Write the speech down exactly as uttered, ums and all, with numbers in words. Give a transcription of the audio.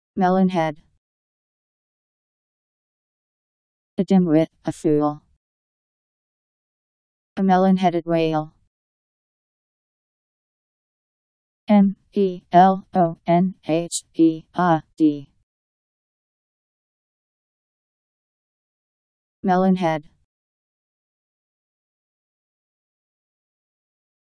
Melon-head. A dimwit, a fool. A melon-headed whale. M E L O N H E A D. Melon-head.